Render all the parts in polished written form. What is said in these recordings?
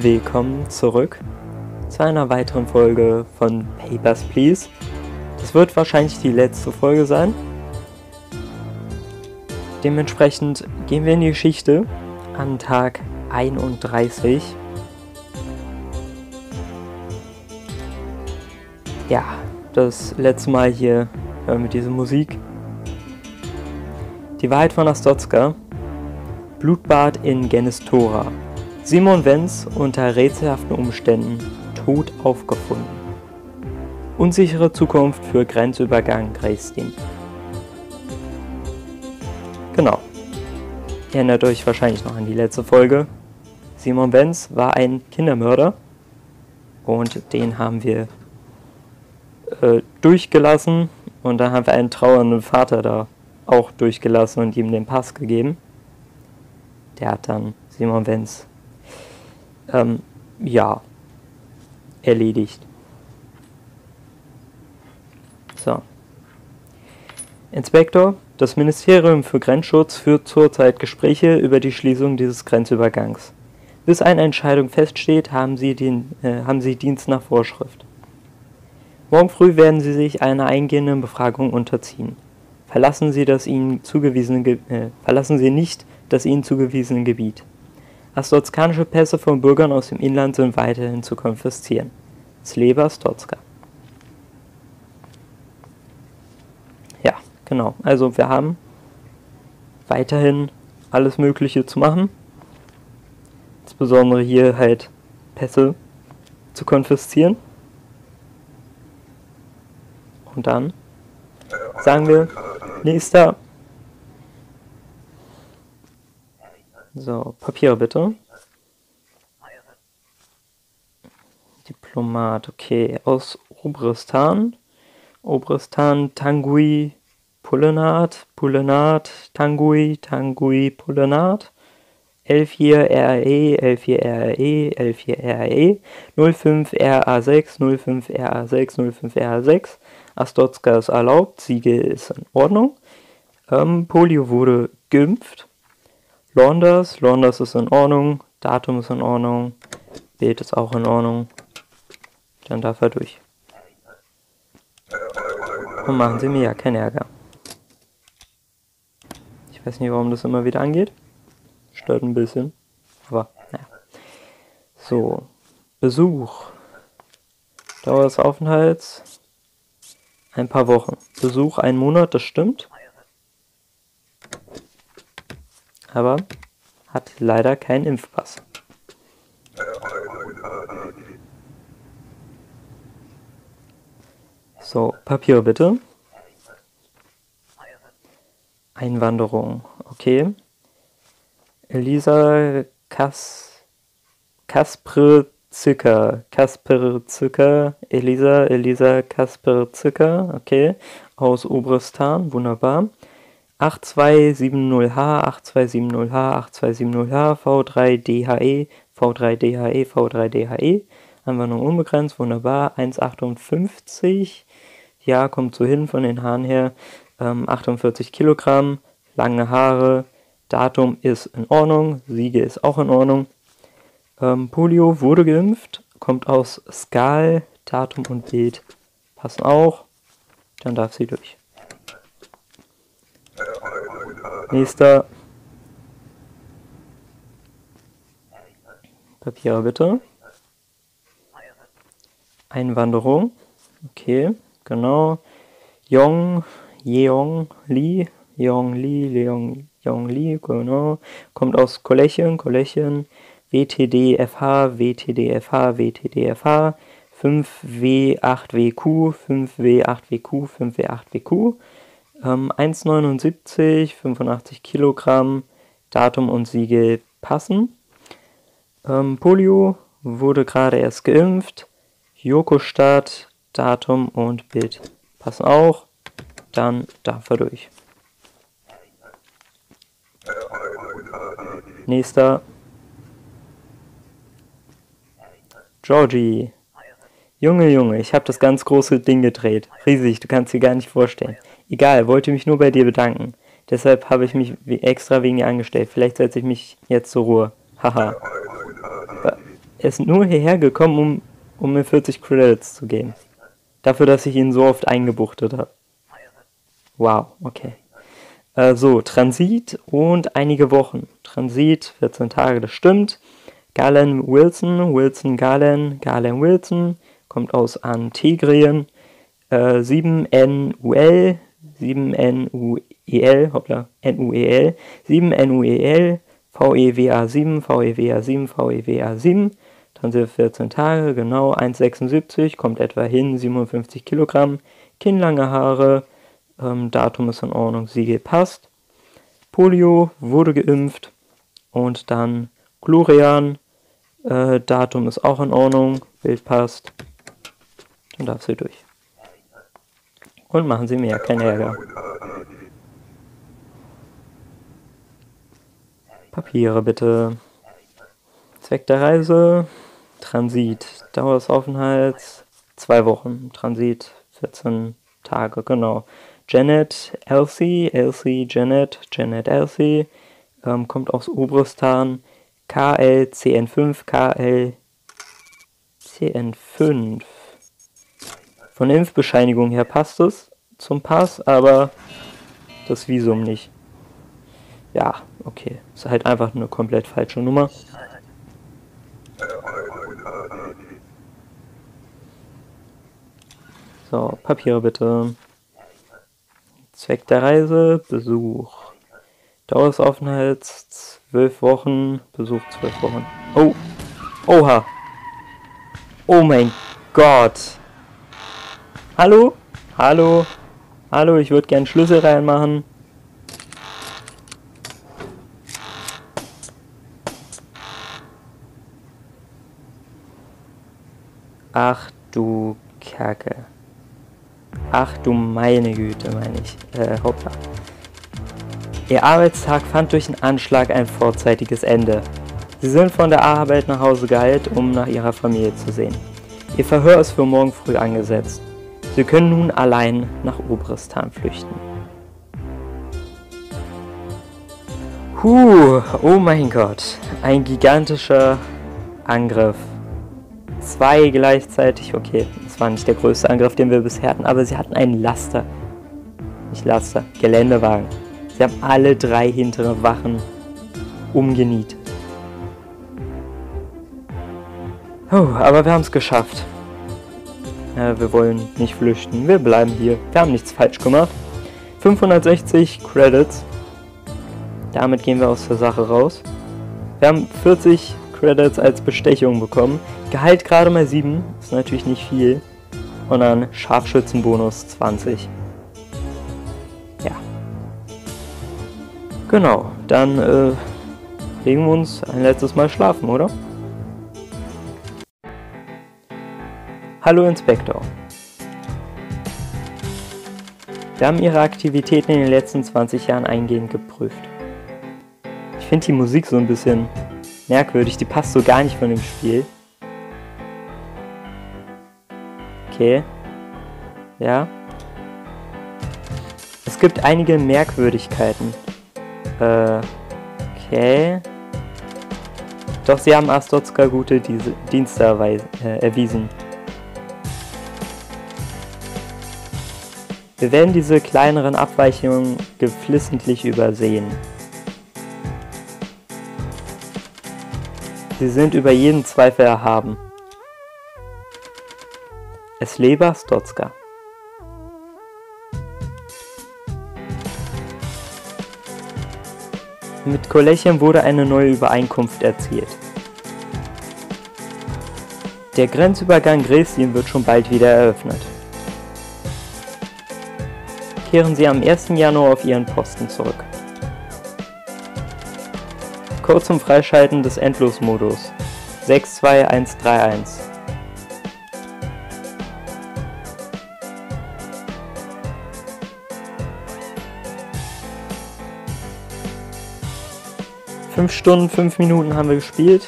willkommen zurück zu einer weiteren Folge von Papers, Please. Das wird wahrscheinlich die letzte Folge sein. Dementsprechend gehen wir in die Geschichte an Tag 31. Ja, das letzte Mal hier mit dieser Musik. Die Wahrheit von Astotska. Blutbad in Genestora. Simon Wenz unter rätselhaften Umständen tot aufgefunden. Unsichere Zukunft für Grenzübergang Greistin. Genau. Ihr erinnert euch wahrscheinlich noch an die letzte Folge. Simon Wenz war ein Kindermörder und den haben wir durchgelassen und dann haben wir einen trauernden Vater da auch durchgelassen und ihm den Pass gegeben. Der hat dann Simon Wenz erledigt. So. Inspektor, das Ministerium für Grenzschutz führt zurzeit Gespräche über die Schließung dieses Grenzübergangs. Bis eine Entscheidung feststeht, haben Sie Dienst nach Vorschrift. Morgen früh werden Sie sich einer eingehenden Befragung unterziehen. Verlassen Sie nicht das Ihnen zugewiesene Gebiet. Astotskanische Pässe von Bürgern aus dem Inland sind weiterhin zu konfiszieren. Sleva Astotska. Ja, genau. Also wir haben weiterhin alles Mögliche zu machen. Insbesondere hier halt Pässe zu konfiszieren. Und dann sagen wir, nächster. So, Papiere bitte. Diplomat, okay. Aus Obristan. Obristan, Tanguy, Pulenat, Tanguy, Pulenat. L4 RE, L4 RE, L4 RE, 05 RA6, 05 RA6, 05 RA6. Astotska ist erlaubt, Siegel ist in Ordnung. Polio wurde geimpft. Launders ist in Ordnung, Datum ist in Ordnung, Bild ist auch in Ordnung. Dann darf er durch. Und machen Sie mir ja keinen Ärger. Ich weiß nicht, warum das immer wieder angeht. Stört ein bisschen. Aber, naja. So. Besuch. Dauer des Aufenthalts. Ein paar Wochen. Besuch 1 Monat, das stimmt. Aber hat leider keinen Impfpass. So, Papier bitte. Einwanderung, okay. Elisa Kasperzücker, Elisa Kasperzücker, okay. Aus Obristan, wunderbar. 8270H, 8270H, V3DHE, V3DHE, Anwendung unbegrenzt, wunderbar, 1,58, ja, kommt so hin von den Haaren her, 48 Kilogramm, lange Haare, Datum ist in Ordnung, Siegel ist auch in Ordnung, Polio wurde geimpft, kommt aus Skal, Datum und Bild passen auch, dann darf sie durch. Nächster. Papiere bitte. Einwanderung. Okay, genau. Yong Li, genau. Kommt aus Kolechien, WTDFH, 5W8WQ, 5W8WQ. 1,79, 85 Kilogramm, Datum und Siegel passen. Polio wurde gerade erst geimpft. Jokostadt, Datum und Bild passen auch. Dann darf er durch. Nächster. Georgie. Junge, ich habe das ganz große Ding gedreht. Riesig, du kannst dir gar nicht vorstellen. Egal, wollte mich nur bei dir bedanken. Deshalb habe ich mich extra wegen dir angestellt. Vielleicht setze ich mich jetzt zur Ruhe. Haha. Er ist nur hierher gekommen, um mir 40 Credits zu geben. Dafür, dass ich ihn so oft eingebuchtet habe. Wow, okay. So, Transit und einige Wochen. Transit, 14 Tage, das stimmt. Galen Wilson, Wilson Galen, Galen Wilson, kommt aus Antigrien. 7NUL, 7NUEL, hoppla, NUEL, 7NUEL, VEWA7, VEWA7, VEWA7. Transit 14 Tage, genau, 1,76, kommt etwa hin, 57 Kilogramm, kinnlange Haare, Datum ist in Ordnung, Siegel passt. Polio, wurde geimpft. Und dann Glorian, Datum ist auch in Ordnung, Bild passt. Dann darf sie durch. Und machen Sie mir ja keinen Ärger. Papiere bitte. Zweck der Reise, Transit, Dauer des Aufenthalts, 2 Wochen, Transit, 14 Tage, genau. Janet Elsie, Janet Elsie, kommt aus Obristan, KLCN5, KLCN5. Von der Impfbescheinigung her passt es zum Pass, aber das Visum nicht. Ja, okay, ist halt einfach eine komplett falsche Nummer. So, Papiere bitte. Zweck der Reise, Besuch. Dauer des Aufenthalts 12 Wochen, Besuch 12 Wochen. Oh, oha. Oh mein Gott. Hallo? Hallo? Hallo, ich würde gern Schlüssel reinmachen. Ach du Kacke. Ach du meine Güte, meine ich. Hoppla. Ihr Arbeitstag fand durch einen Anschlag ein vorzeitiges Ende. Sie sind von der Arbeit nach Hause geeilt, um nach ihrer Familie zu sehen. Ihr Verhör ist für morgen früh angesetzt. Sie können nun allein nach Obristan flüchten. Oh mein Gott. Ein gigantischer Angriff. 2 gleichzeitig, okay, das war nicht der größte Angriff, den wir bisher hatten, aber sie hatten einen Laster, nicht Laster, Geländewagen. Sie haben alle 3 hintere Wachen umgenietet. Aber wir haben es geschafft. Wir wollen nicht flüchten, wir bleiben hier, wir haben nichts falsch gemacht. 560 Credits, damit gehen wir aus der Sache raus. Wir haben 40 Credits als Bestechung bekommen. Gehalt gerade mal 7, ist natürlich nicht viel. Und dann Scharfschützenbonus 20. Ja. Genau, dann legen wir uns ein letztes Mal schlafen, oder? Hallo Inspektor. Wir haben Ihre Aktivitäten in den letzten 20 Jahren eingehend geprüft. Ich finde die Musik so ein bisschen merkwürdig, die passt so gar nicht von dem Spiel. Okay. Ja. Es gibt einige Merkwürdigkeiten. Okay. Doch Sie haben Astotska gute Dienste erwiesen. Wir werden diese kleineren Abweichungen geflissentlich übersehen. Sie sind über jeden Zweifel erhaben. Es lebe Astotska. Mit Kolechem wurde eine neue Übereinkunft erzielt. Der Grenzübergang Greslin wird schon bald wieder eröffnet. Kehren Sie am 1. Januar auf Ihren Posten zurück. Code zum Freischalten des Endlosmodus 62131. Fünf Stunden, 5 Minuten haben wir gespielt.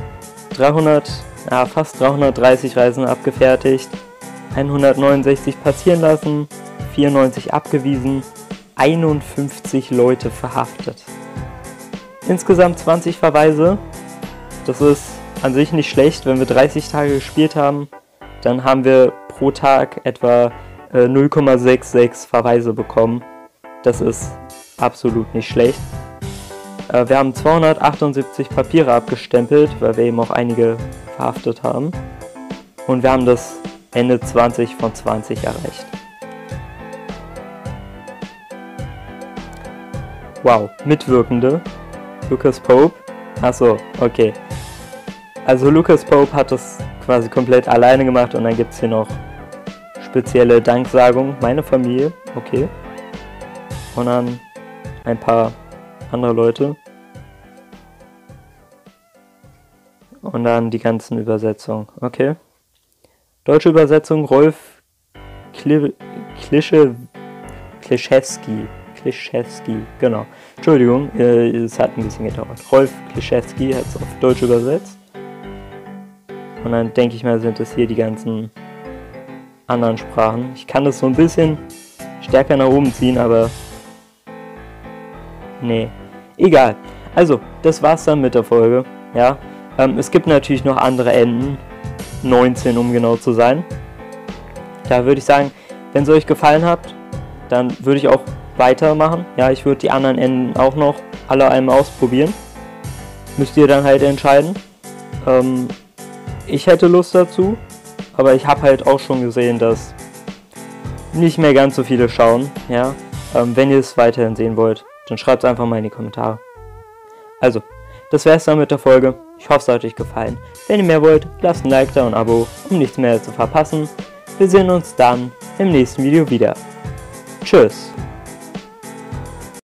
Fast 330 Reisen abgefertigt. 169 passieren lassen. 94 abgewiesen. 51 Leute verhaftet. Insgesamt 20 Verweise. Das ist an sich nicht schlecht. Wenn wir 30 Tage gespielt haben, dann haben wir pro Tag etwa 0,66 Verweise bekommen. Das ist absolut nicht schlecht. Wir haben 278 Papiere abgestempelt, weil wir eben auch einige verhaftet haben. Und wir haben das Ende 20 von 20 erreicht. Wow, Mitwirkende. Lucas Pope. Achso, okay. Also Lucas Pope hat das quasi komplett alleine gemacht und dann gibt es hier noch spezielle Danksagung. Meine Familie, okay. Und dann ein paar andere Leute. Und dann die ganzen Übersetzungen, okay. Deutsche Übersetzung Rolf Klischewski, genau. Entschuldigung, es hat ein bisschen gedauert. Rolf Klischewski hat es auf Deutsch übersetzt. Und dann denke ich mal, sind es hier die ganzen anderen Sprachen. Ich kann das so ein bisschen stärker nach oben ziehen, aber nee, egal. Also, das war's dann mit der Folge, ja. Es gibt natürlich noch andere Enden, 19 um genau zu sein. Da würde ich sagen, wenn es euch gefallen hat, dann würde ich auch weitermachen. Ja, ich würde die anderen Enden auch noch alle einmal ausprobieren. Müsst ihr dann halt entscheiden. Ich hätte Lust dazu, aber ich habe halt auch schon gesehen, dass nicht mehr ganz so viele schauen. Ja, wenn ihr es weiterhin sehen wollt, dann schreibt es einfach mal in die Kommentare. Also, das wäre es dann mit der Folge. Ich hoffe, es hat euch gefallen. Wenn ihr mehr wollt, lasst ein Like da und ein Abo, um nichts mehr zu verpassen. Wir sehen uns dann im nächsten Video wieder. Tschüss!